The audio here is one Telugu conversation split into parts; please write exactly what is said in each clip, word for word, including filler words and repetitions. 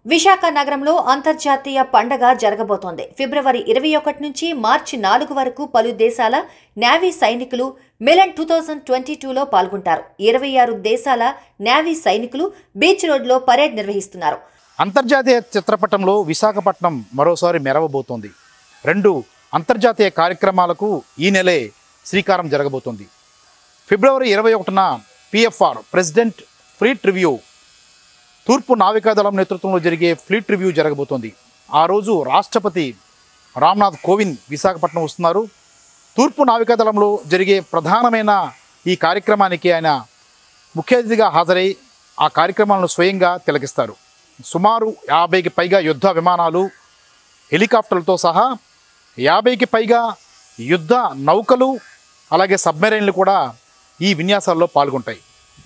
విశాఖ నగరంలో అంతర్జాతీయ పండగ జరగబోతోంది. ఫిబ్రవరి ఇరవై ఒకటి నుంచి మార్చి నాలుగు వరకు పలు దేశాల నేవీ సైనికులు మిలన్ టూ థౌజండ్ ట్వంటీ టూలో పాల్గొంటారు. ఇరవై ఆరు దేశాల నేవీ సైనికులు బీచ్ రోడ్లో పరేడ్ నిర్వహిస్తున్నారు. అంతర్జాతీయ చిత్రపటంలో విశాఖపట్నం మరోసారి మెరవబోతోంది. రెండు అంతర్జాతీయ కార్యక్రమాలకు ఈ నెలే శ్రీకారం జరగబోతోంది. ఫిబ్రవరి ఇరవై ఒకటిన పిఎఫ్ఆర్ ప్రెసిడెంట్ ఫ్లీట్ రివ్యూ, తూర్పు నావికాదళం నేతృత్వంలో జరిగే ఫ్లీట్ రివ్యూ జరగబోతోంది. ఆ రోజు రాష్ట్రపతి రామ్నాథ్ కోవింద్ విశాఖపట్నం వస్తున్నారు. తూర్పు నావికాదళంలో జరిగే ప్రధానమైన ఈ కార్యక్రమానికి ఆయన ముఖ్య అతిథిగా హాజరై ఆ కార్యక్రమాలను స్వయంగా తిలకిస్తారు. సుమారు యాభైకి పైగా యుద్ధ విమానాలు, హెలికాప్టర్లతో సహా యాభైకి పైగా యుద్ధ నౌకలు, అలాగే సబ్మెరైన్లు కూడా ఈ విన్యాసాల్లో పాల్గొంటాయి.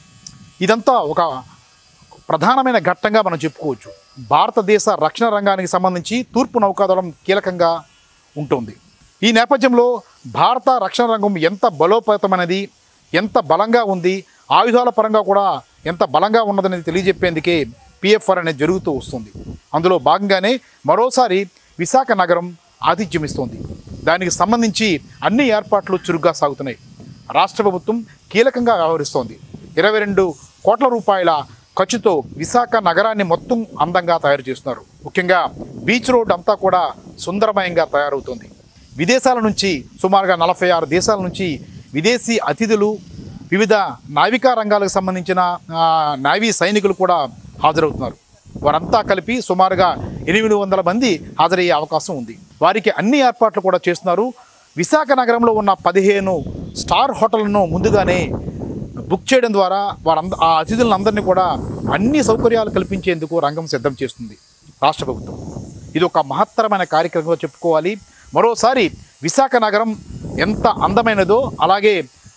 ఇదంతా ఒక ప్రధానమైన ఘట్టంగా మనం చెప్పుకోవచ్చు. భారతదేశ రక్షణ రంగానికి సంబంధించి తూర్పు నౌకాదళం కీలకంగా ఉంటుంది. ఈ నేపథ్యంలో భారత రక్షణ రంగం ఎంత బలోపేతమైనది, ఎంత బలంగా ఉంది, ఆయుధాల పరంగా కూడా ఎంత బలంగా ఉన్నదనేది తెలియజెప్పేందుకే పిఎఫ్ఆర్ అనేది జరుగుతూ వస్తుంది. అందులో భాగంగానే మరోసారి విశాఖ నగరం ఆతిథ్యమిస్తోంది. దానికి సంబంధించి అన్ని ఏర్పాట్లు చురుగ్గా సాగుతున్నాయి. రాష్ట్ర ప్రభుత్వం కీలకంగా వ్యవహరిస్తోంది. ఇరవై రెండు కోట్ల రూపాయల ఖర్చుతో విశాఖ నగరాన్ని మొత్తం అందంగా తయారు చేస్తున్నారు. ముఖ్యంగా బీచ్ రోడ్ అంతా కూడా సుందరమయంగా తయారవుతుంది. విదేశాల నుంచి సుమారుగా నలభై ఆరు దేశాల నుంచి విదేశీ అతిథులు, వివిధ నావికా రంగాలకు సంబంధించిన నావీ సైనికులు కూడా హాజరవుతున్నారు. వారంతా కలిపి సుమారుగా ఎనిమిది వందల మంది హాజరయ్యే అవకాశం ఉంది. వారికి అన్ని ఏర్పాట్లు కూడా చేస్తున్నారు. విశాఖ నగరంలో ఉన్న పదిహేను స్టార్ హోటళ్లను ముందుగానే బుక్ చేయడం ద్వారా వారంద ఆ అతిథులందరినీ కూడా అన్ని సౌకర్యాలు కల్పించేందుకు రంగం సిద్ధం చేస్తుంది రాష్ట్ర ప్రభుత్వం. ఇది ఒక మహత్తరమైన కార్యక్రమంగా చెప్పుకోవాలి. మరోసారి విశాఖ నగరం ఎంత అందమైనదో అలాగే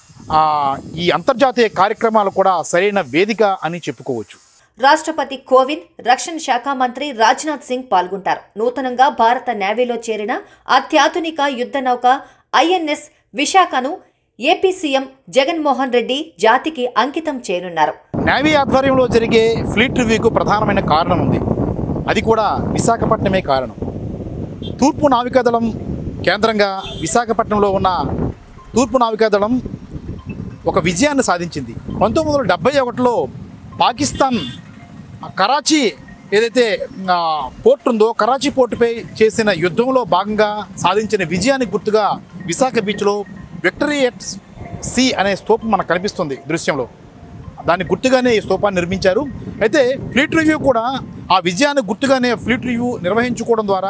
ఈ అంతర్జాతీయ కార్యక్రమాలు కూడా సరైన వేదిక అని చెప్పుకోవచ్చు. రాష్ట్రపతి కోవింద్, రక్షణ శాఖ మంత్రి రాజ్నాథ్ సింగ్ పాల్గొంటారు. నూతనంగా భారత నేవీలో చేరిన అత్యాధునిక యుద్ధ నౌక ఐఎన్ఎస్ విశాఖను ఏపీ సీఎం జగన్మోహన్ రెడ్డి జాతికి అంకితం చేయనున్నారు. నేవీ ఆధ్వర్యంలో జరిగే ఫ్లీట్ రివ్యూకు ప్రధానమైన కారణం ఉంది. అది కూడా విశాఖపట్నమే కారణం. తూర్పు నావికాదళం కేంద్రంగా విశాఖపట్నంలో ఉన్న తూర్పు నావికాదళం ఒక విజయాన్ని సాధించింది. పంతొమ్మిది వందల డెబ్బై ఒకటిలో పాకిస్తాన్ కరాచీ ఏదైతే పోర్ట్ ఉందో, కరాచీ పోర్టుపై చేసిన యుద్ధంలో భాగంగా సాధించిన విజయానికి గుర్తుగా విశాఖ బీచ్లో విక్టరీ ఎట్ సీ అనే స్తూపం మనకు కనిపిస్తుంది దృశ్యంలో. దానికి గుర్తుగానే ఈ స్తూపాన్ని నిర్మించారు. అయితే ఫ్లీట్ రివ్యూ కూడా ఆ విజయానికి గుర్తుగానే ఫ్లీట్ రివ్యూ నిర్వహించుకోవడం ద్వారా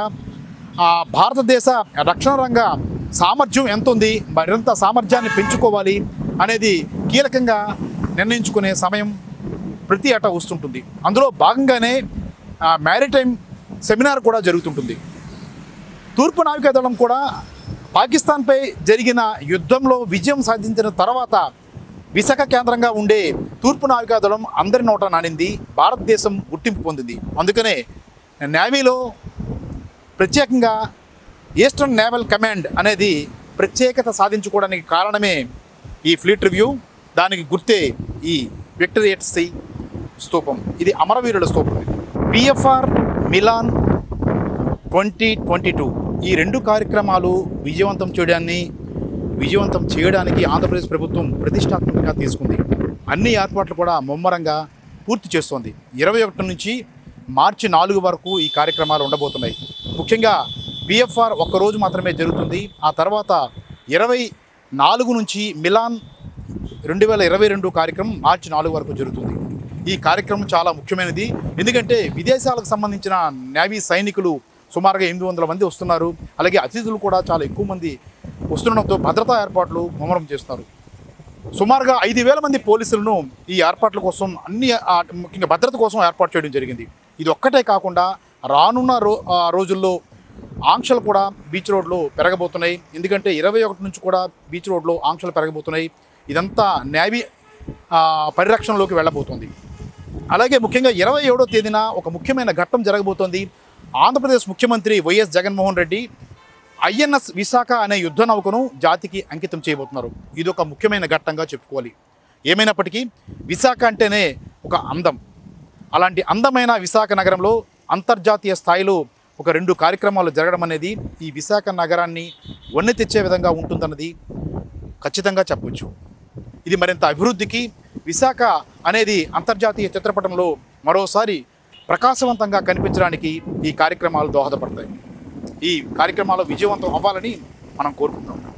భారతదేశ రక్షణ రంగ సామర్థ్యం ఎంత ఉంది, మరింత సామర్థ్యాన్ని పెంచుకోవాలి అనేది కీలకంగా నిర్ణయించుకునే సమయం ప్రతి ఏటా వస్తుంటుంది. అందులో భాగంగానే మ్యారిటైమ్ సెమినార్ కూడా జరుగుతుంటుంది. తూర్పు నావికాదళం కూడా పాకిస్తాన్పై జరిగిన యుద్ధంలో విజయం సాధించిన తర్వాత విశాఖ కేంద్రంగా ఉండే తూర్పు నావికాదళం అందరి నోట నానింది, భారతదేశం గుర్తింపు పొందింది. అందుకనే నేవీలో ప్రత్యేకంగా ఈస్టర్న్ నేవల్ కమాండ్ అనేది ప్రత్యేకత సాధించుకోవడానికి కారణమే ఈ ఫ్లీట్ రివ్యూ. దానికి గుర్తే ఈ విక్టరీ ఎట్ సీ స్తూపం. ఇది అమరవీరుల స్తూపం. ఇది PFR Milan twenty twenty two ఈ రెండు కార్యక్రమాలు విజయవంతం చేయడాన్ని విజయవంతం చేయడానికి ఆంధ్రప్రదేశ్ ప్రభుత్వం ప్రతిష్టాత్మకంగా తీసుకుంది. అన్ని ఏర్పాట్లు కూడా ముమ్మరంగా పూర్తి చేస్తోంది. ఇరవై ఒకటి నుంచి మార్చి నాలుగు వరకు ఈ కార్యక్రమాలు ఉండబోతున్నాయి. ముఖ్యంగా పిఎఫ్ఆర్ ఒక్కరోజు మాత్రమే జరుగుతుంది. ఆ తర్వాత ఇరవై నాలుగు నుంచి మిలాన్ రెండు వేల ఇరవై రెండు కార్యక్రమం మార్చి నాలుగు వరకు జరుగుతుంది. ఈ కార్యక్రమం చాలా ముఖ్యమైనది. ఎందుకంటే విదేశాలకు సంబంధించిన నేవీ సైనికులు సుమారుగా ఎనిమిది వందల మంది వస్తున్నారు. అలాగే అతిథులు కూడా చాలా ఎక్కువ మంది వస్తుండడంతో భద్రతా ఏర్పాట్లు ముమ్మరం చేస్తున్నారు. సుమారుగా ఐదు వేల మంది పోలీసులను ఈ ఏర్పాట్ల కోసం అన్ని ముఖ్యంగా భద్రత కోసం ఏర్పాటు చేయడం జరిగింది. ఇది ఒక్కటే కాకుండా రానున్న రో రోజుల్లో ఆంక్షలు కూడా బీచ్ రోడ్లో పెరగబోతున్నాయి. ఎందుకంటే ఇరవై ఒకటి నుంచి కూడా బీచ్ రోడ్లో ఆంక్షలు పెరగబోతున్నాయి. ఇదంతా నేవీ పరిరక్షణలోకి వెళ్ళబోతుంది. అలాగే ముఖ్యంగా ఇరవై ఏడో తేదీన ఒక ముఖ్యమైన ఘట్టం జరగబోతోంది. ఆంధ్రప్రదేశ్ ముఖ్యమంత్రి వైఎస్ జగన్మోహన్ రెడ్డి ఐఎన్ఎస్ విశాఖ అనే యుద్ధ నౌకను జాతికి అంకితం చేయబోతున్నారు. ఇది ఒక ముఖ్యమైన ఘట్టంగా చెప్పుకోవాలి. ఏమైనప్పటికీ విశాఖ అంటేనే ఒక అందం. అలాంటి అందమైన విశాఖ నగరంలో అంతర్జాతీయ స్థాయిలో ఒక రెండు కార్యక్రమాలు జరగడం అనేది ఈ విశాఖ నగరాన్ని వన్నె తెచ్చే విధంగా ఉంటుందన్నది ఖచ్చితంగా చెప్పవచ్చు. ఇది మరింత అభివృద్ధికి, విశాఖ అనేది అంతర్జాతీయ చిత్రపటంలో మరోసారి ప్రకాశవంతంగా కనిపించడానికి ఈ కార్యక్రమాలు దోహదపడతాయి. ఈ కార్యక్రమాలు విజయవంతం అవ్వాలని మనం కోరుకుంటాం.